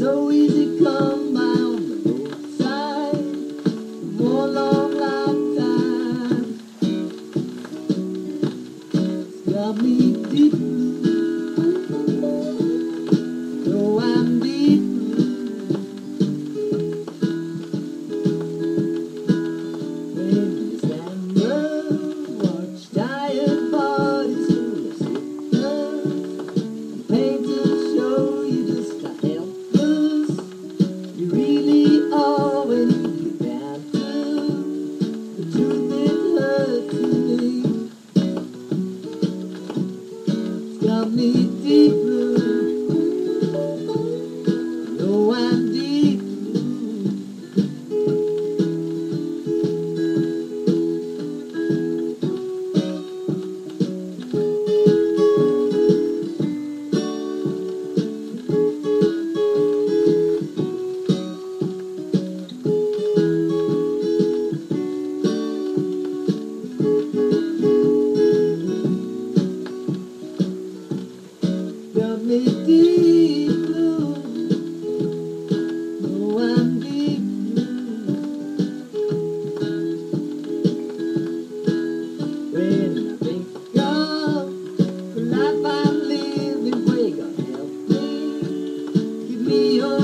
so easy come by on the roadside for a long lifetime. It's got me deep blue, though I'm deep blue. When you stand up, watch tired bodies full of sickness, paint to show you just how helpless you really are when you get down to the truth. It hurts me. It's got me deep blue. No, I'm deep blue. Got me deep blue. No, I'm deep blue. When I think of the life I'm living, pray God help me. Give me your